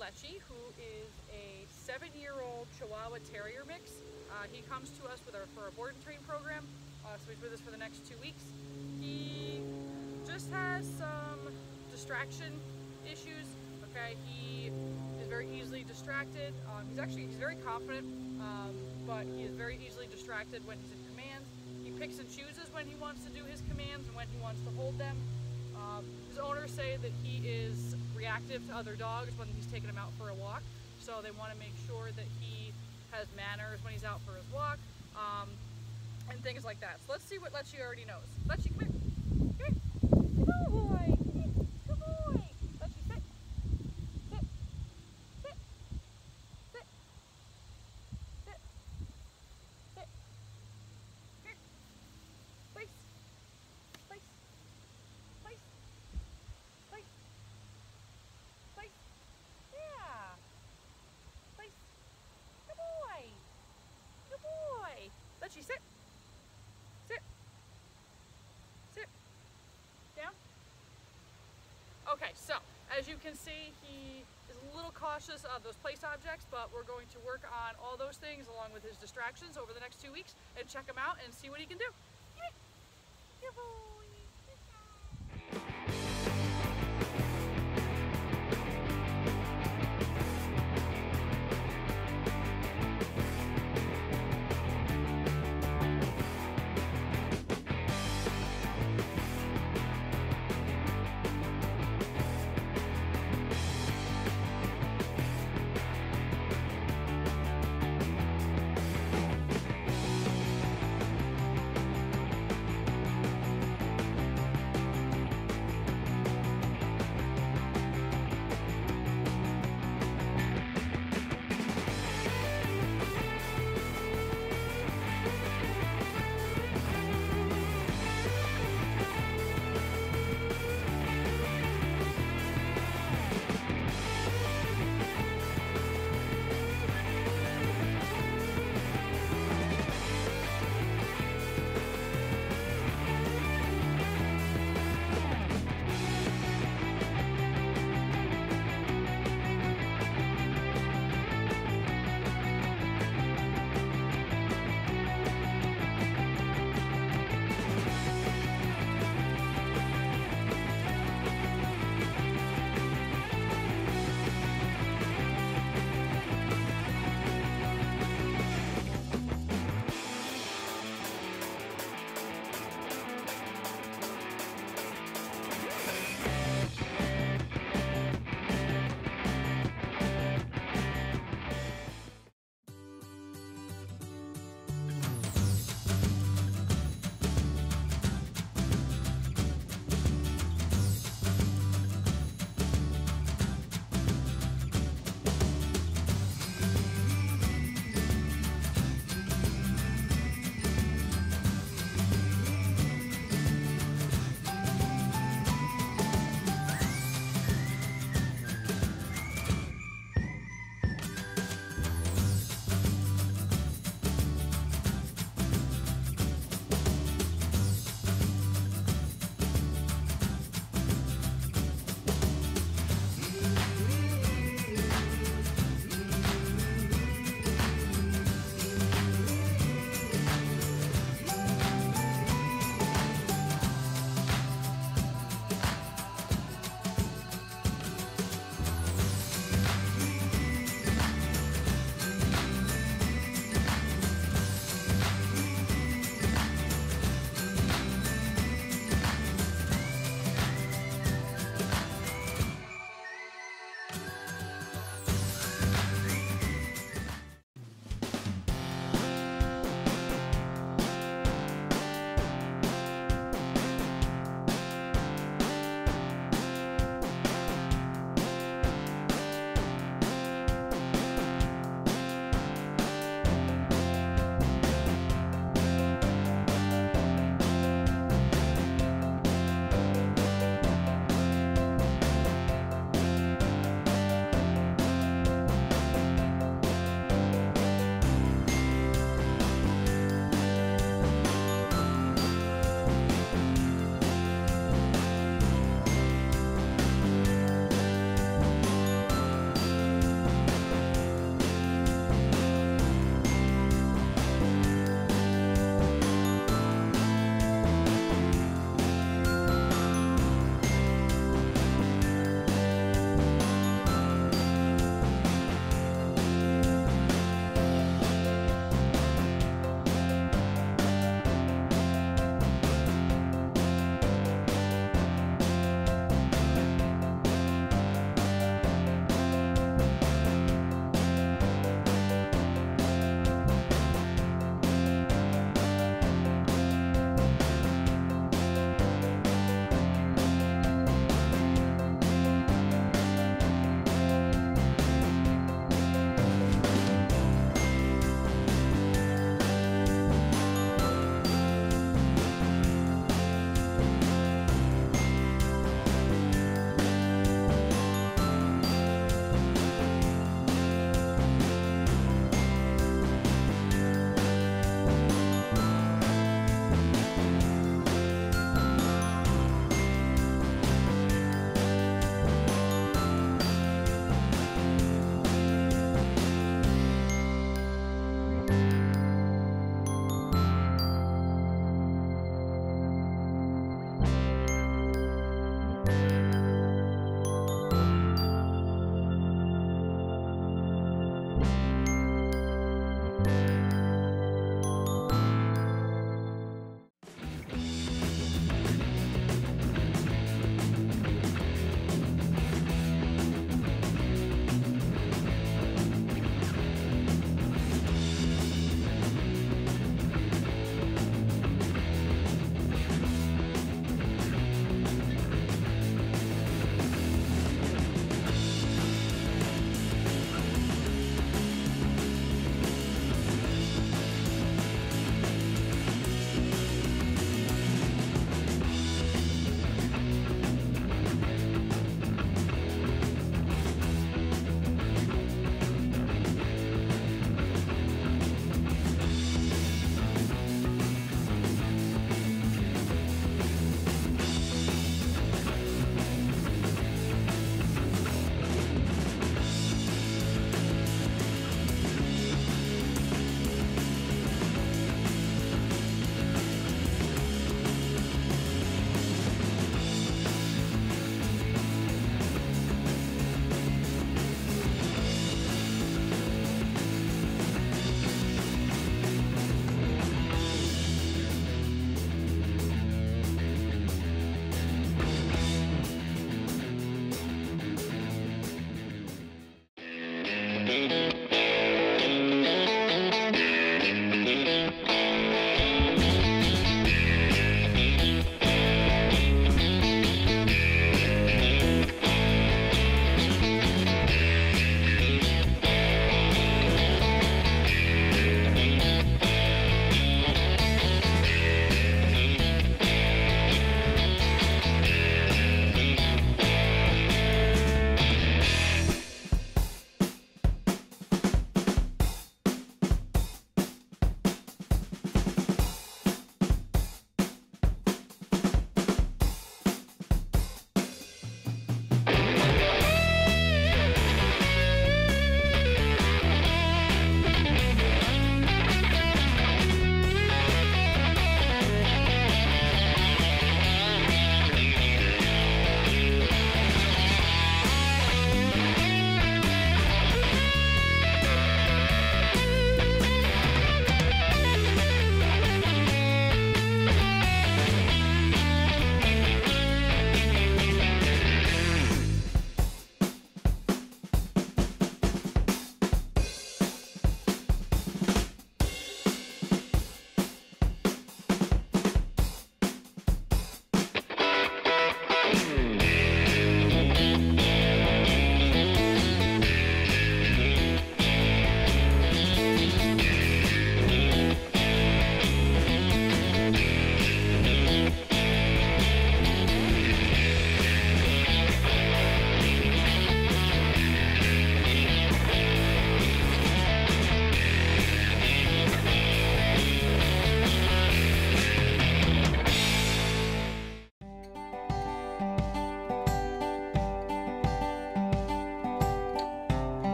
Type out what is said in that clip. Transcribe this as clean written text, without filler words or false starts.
Lecce, who is a 7-year-old Chihuahua Terrier mix. He comes to us for a board and train program, so he's with us for the next 2 weeks. He just has some distraction issues. Okay, he is very easily distracted. He's very confident, but he is very easily distracted when he's in command. He picks and chooses when he wants to do his commands and when he wants to hold them. His owners say that he is reactive to other dogs when he's taking them out for a walk, so they want to make sure that he has manners when he's out for his walk, and things like that. So let's see what Lecce already knows. Lecce, come here. Come here. Good boy. Good boy. Lecce, sit. Sit. Sit. Sit. Sit. Sit. Here. Place. Place. Place. Place. Place. Yeah. Place. Good boy. Good boy. Lecce, sit. Sit. Sit. Down. Okay, so as you can see, he is a little cautious of those place objects, but we're going to work on all those things along with his distractions over the next 2 weeks and check him out and see what he can do.